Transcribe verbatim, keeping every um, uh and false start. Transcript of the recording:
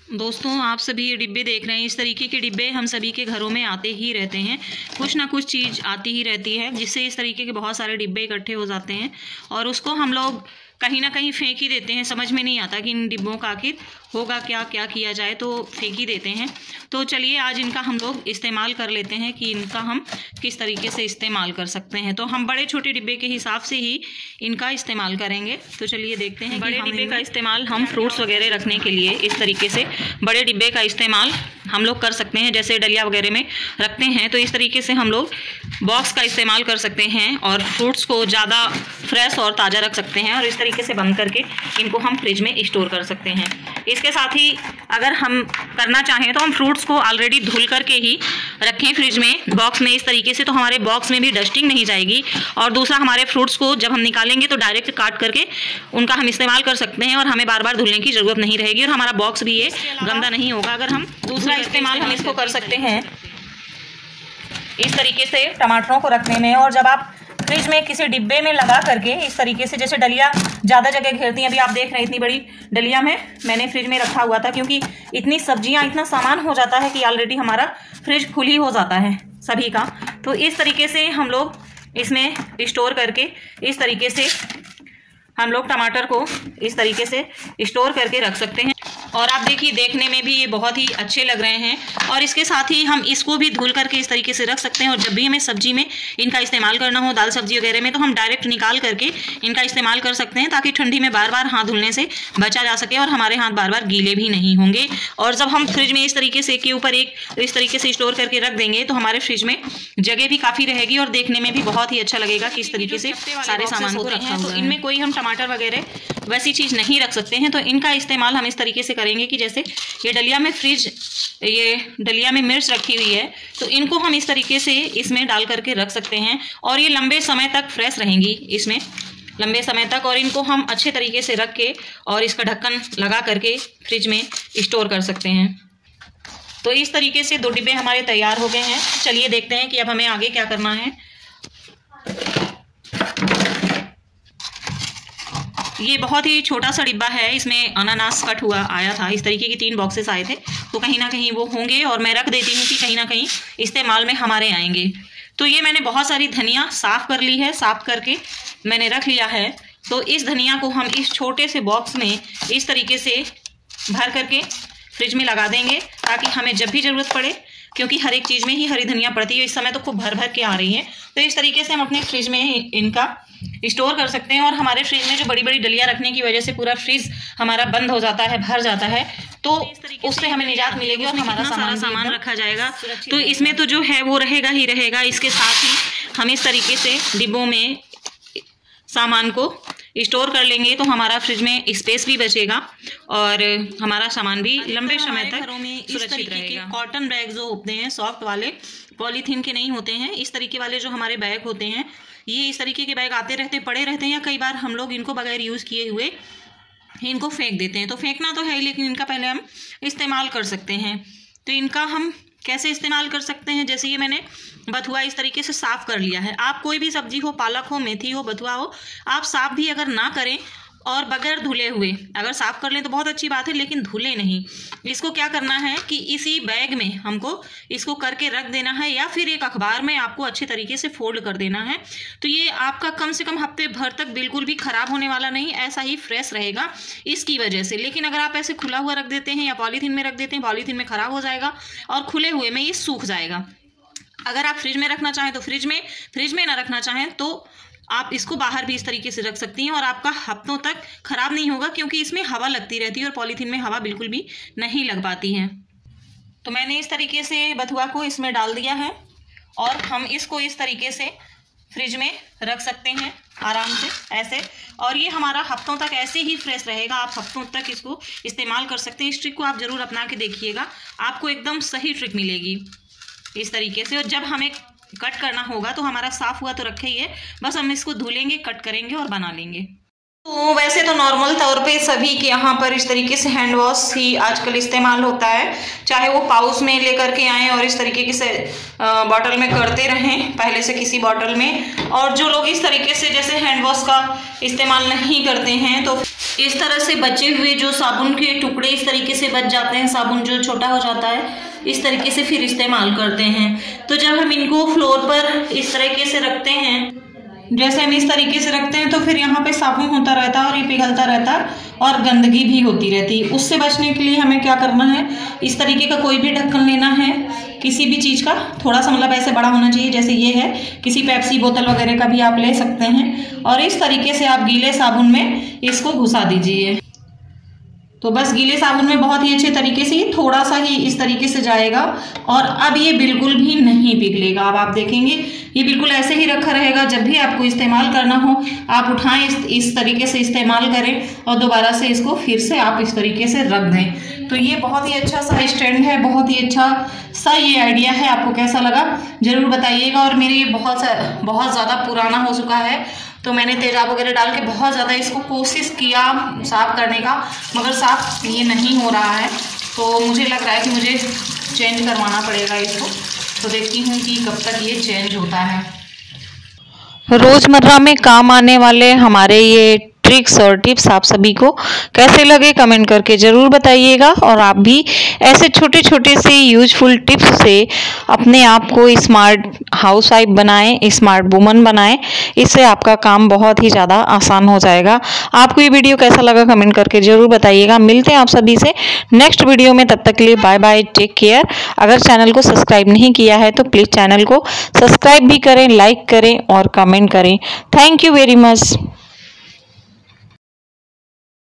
दोस्तों, आप सभी ये डिब्बे देख रहे हैं। इस तरीके के डिब्बे हम सभी के घरों में आते ही रहते हैं। कुछ ना कुछ चीज़ आती ही रहती है जिससे इस तरीके के बहुत सारे डिब्बे इकट्ठे हो जाते हैं और उसको हम लोग कहीं ना कहीं फेंक ही देते हैं। समझ में नहीं आता कि इन डिब्बों का आखिर होगा क्या, क्या किया जाए, तो फेंक ही देते हैं। तो चलिए आज इनका हम लोग इस्तेमाल कर लेते हैं कि इनका हम किस तरीके से इस्तेमाल कर सकते हैं। तो हम बड़े छोटे डिब्बे के हिसाब से ही इनका इस्तेमाल करेंगे। तो चलिए देखते हैं। बड़े डिब्बे का इस्तेमाल हम फ्रूट्स वगैरह रखने के लिए इस तरीके से बड़े डिब्बे का इस्तेमाल हम लोग कर सकते हैं। जैसे डलिया वगैरह में रखते हैं तो इस तरीके से हम लोग बॉक्स का इस्तेमाल कर सकते हैं और फ्रूट्स को ज़्यादा फ्रेश और ताज़ा रख सकते हैं और इस तरीके से बंद करके इनको हम फ्रिज में स्टोर कर सकते हैं। इसके साथ ही अगर हम करना चाहें तो हम फ्रूट्स को ऑलरेडी धुल करके ही रखें फ्रिज में बॉक्स में इस तरीके से, तो हमारे बॉक्स में भी डस्टिंग नहीं जाएगी। और दूसरा, हमारे फ्रूट्स को जब हम निकालेंगे तो डायरेक्ट काट करके उनका हम इस्तेमाल कर सकते हैं और हमें बार बार धुलने की ज़रूरत नहीं रहेगी और हमारा बॉक्स भी ये गंदा नहीं होगा। अगर हम दूसरा इस्तेमाल हम इसको कर सकते हैं इस तरीके से टमाटरों को रखने में, और जब आप फ्रिज में किसी डिब्बे में लगा करके इस तरीके से, जैसे डलिया ज़्यादा जगह घेरती हैं, अभी आप देख रहे हैं इतनी बड़ी डलिया में मैंने फ्रिज में रखा हुआ था क्योंकि इतनी सब्जियां, इतना सामान हो जाता है कि ऑलरेडी हमारा फ्रिज फुल ही हो जाता है सभी का। तो इस तरीके से हम लोग इसमें स्टोर करके इस तरीके से हम लोग टमाटर को इस तरीके से स्टोर करके रख सकते हैं। और आप देखिए देखने में भी ये बहुत ही अच्छे लग रहे हैं और इसके साथ ही हम इसको भी धुल करके इस तरीके से रख सकते हैं। और जब भी हमें सब्जी में इनका इस्तेमाल करना हो, दाल सब्जी वगैरह में, तो हम डायरेक्ट निकाल करके इनका इस्तेमाल कर सकते हैं ताकि ठंडी में बार बार हाथ धुलने से बचा जा सके और हमारे हाथ बार बार गीले भी नहीं होंगे। और जब हम फ्रिज में इस तरीके से के ऊपर एक इस तरीके से स्टोर करके रख देंगे तो हमारे फ्रिज में जगह भी काफ़ी रहेगी और देखने में भी बहुत ही अच्छा लगेगा कि इस तरीके से सारे सामान को रखा हुआ है। तो इनमें कोई हम टमाटर वगैरह वैसी चीज़ नहीं रख सकते हैं। तो इनका इस्तेमाल हम इस तरीके से करेंगे कि जैसे ये डलिया में फ्रिज ये डलिया में मिर्च रखी हुई है तो इनको हम इस तरीके से इसमें डाल करके रख सकते हैं और ये लंबे समय तक फ्रेश रहेंगी इसमें लंबे समय तक। और इनको हम अच्छे तरीके से रख के और इसका ढक्कन लगा करके फ्रिज में स्टोर कर सकते हैं। तो इस तरीके से दो डिब्बे हमारे तैयार हो गए हैं। चलिए देखते हैं कि अब हमें आगे क्या करना है। ये बहुत ही छोटा सा डिब्बा है, इसमें अनानास कट हुआ आया था। इस तरीके की तीन बॉक्सेस आए थे तो कहीं ना कहीं वो होंगे और मैं रख देती हूँ कि कहीं ना कहीं इस्तेमाल में हमारे आएंगे। तो ये मैंने बहुत सारी धनिया साफ़ कर ली है, साफ़ करके मैंने रख लिया है। तो इस धनिया को हम इस छोटे से बॉक्स में इस तरीके से भर करके फ्रिज में लगा देंगे ताकि हमें जब भी ज़रूरत पड़े, क्योंकि हर एक चीज़ में ही हरी धनिया पड़ती है, इस समय तो खूब भर भर के आ रही है, तो इस तरीके से हम अपने फ्रिज में इनका स्टोर कर सकते हैं। और हमारे फ्रिज में जो बड़ी बड़ी डलियाँ रखने की वजह से पूरा फ्रिज हमारा बंद हो जाता है, भर जाता है, तो उससे हमें निजात मिलेगी और हमारा सारा सामान रखा जाएगा। तो इसमें तो जो है वो रहेगा ही रहेगा। इसके साथ ही हम इस तरीके से डिब्बों में सामान को स्टोर कर लेंगे तो हमारा फ्रिज में स्पेस भी बचेगा और हमारा सामान भी लंबे समय तक घरों में सुरक्षित रहेगा। कॉटन बैग जो होते हैं सॉफ्ट वाले, पॉलीथीन के नहीं होते हैं, इस तरीके वाले जो हमारे बैग होते हैं, ये इस तरीके के बैग आते रहते पड़े रहते हैं, या कई बार हम लोग इनको बगैर यूज़ किए हुए इनको फेंक देते हैं। तो फेंकना तो है ही, लेकिन इनका पहले हम इस्तेमाल कर सकते हैं। तो इनका हम कैसे इस्तेमाल कर सकते हैं, जैसे ये मैंने बथुआ इस तरीके से साफ़ कर लिया है। आप कोई भी सब्जी हो, पालक हो, मेथी हो, बथुआ हो, आप साफ़ भी अगर ना करें और बगैर धुले हुए अगर साफ़ कर लें तो बहुत अच्छी बात है, लेकिन धुले नहीं। इसको क्या करना है कि इसी बैग में हमको इसको करके रख देना है या फिर एक अखबार में आपको अच्छे तरीके से फोल्ड कर देना है। तो ये आपका कम से कम हफ्ते भर तक बिल्कुल भी ख़राब होने वाला नहीं, ऐसा ही फ्रेश रहेगा इसकी वजह से। लेकिन अगर आप ऐसे खुला हुआ रख देते हैं या पॉलीथीन में रख देते हैं, पॉलीथीन में ख़राब हो जाएगा और खुले हुए में ये सूख जाएगा। अगर आप फ्रिज में रखना चाहें तो फ्रिज में, फ्रिज में ना रखना चाहें तो आप इसको बाहर भी इस तरीके से रख सकती हैं और आपका हफ्तों तक ख़राब नहीं होगा, क्योंकि इसमें हवा लगती रहती है और पॉलीथीन में हवा बिल्कुल भी नहीं लग पाती है। तो मैंने इस तरीके से बथुआ को इसमें डाल दिया है और हम इसको इस तरीके से फ्रिज में रख सकते हैं आराम से ऐसे, और ये हमारा हफ्तों तक ऐसे ही फ्रेश रहेगा। आप हफ्तों तक इसको इस्तेमाल कर सकते हैं। इस ट्रिक को आप ज़रूर अपना के देखिएगा, आपको एकदम सही ट्रिक मिलेगी इस तरीके से। और जब हमें कट करना होगा तो हमारा साफ़ हुआ तो रखे ही है, बस हम इसको धुलेंगे, कट करेंगे और बना लेंगे। तो वैसे तो नॉर्मल तौर पे सभी के यहाँ पर इस तरीके से हैंड वॉश ही आजकल इस्तेमाल होता है, चाहे वो पाउच में लेकर के आएँ और इस तरीके से बॉटल में करते रहें पहले से किसी बॉटल में। और जो लोग इस तरीके से जैसे हैंड वॉश का इस्तेमाल नहीं करते हैं तो इस तरह से बचे हुए जो साबुन के टुकड़े इस तरीके से बच जाते हैं, साबुन जो छोटा हो जाता है, इस तरीके से फिर इस्तेमाल करते हैं। तो जब हम इनको फ्लोर पर इस तरीके से रखते हैं, जैसे हम इस तरीके से रखते हैं, तो फिर यहाँ पे साबुन होता रहता है और ये पिघलता रहता है और गंदगी भी होती रहती है। उससे बचने के लिए हमें क्या करना है, इस तरीके का कोई भी ढक्कन लेना है, किसी भी चीज़ का, थोड़ा सा मतलब ऐसे बड़ा होना चाहिए, जैसे ये है, किसी पेप्सी बोतल वगैरह का भी आप ले सकते हैं। और इस तरीके से आप गीले साबुन में इसको घुसा दीजिए। तो बस गीले साबुन में बहुत ही अच्छे तरीके से ये थोड़ा सा ही इस तरीके से जाएगा और अब ये बिल्कुल भी नहीं पिघलेगा। अब आप देखेंगे ये बिल्कुल ऐसे ही रखा रहेगा। जब भी आपको इस्तेमाल करना हो आप उठाएं, इस, इस तरीके से इस्तेमाल करें और दोबारा से इसको फिर से आप इस तरीके से रख दें। तो ये बहुत ही अच्छा सा स्टैंड है, बहुत ही अच्छा सा ये आइडिया है। आपको कैसा लगा जरूर बताइएगा। और मेरे ये बहुत बहुत ज़्यादा पुराना हो चुका है, तो मैंने तेजाब वगैरह डाल के बहुत ज़्यादा इसको कोशिश किया साफ़ करने का, मगर साफ़ ये नहीं हो रहा है। तो मुझे लग रहा है कि मुझे चेंज करवाना पड़ेगा इसको। तो देखती हूँ कि कब तक ये चेंज होता है। रोज़मर्रा में काम आने वाले हमारे ये ट्रिक्स और टिप्स आप सभी को कैसे लगे कमेंट करके ज़रूर बताइएगा। और आप भी ऐसे छोटे छोटे से यूजफुल टिप्स से अपने आप को स्मार्ट हाउस वाइफ बनाएं, स्मार्ट वुमन बनाएं। इससे आपका काम बहुत ही ज़्यादा आसान हो जाएगा। आपको ये वीडियो कैसा लगा कमेंट करके ज़रूर बताइएगा। मिलते हैं आप सभी से नेक्स्ट वीडियो में, तब तक के लिए बाय बाय, टेक केयर। अगर चैनल को सब्सक्राइब नहीं किया है तो प्लीज़ चैनल को सब्सक्राइब भी करें, लाइक करें और कमेंट करें। Thank you very much.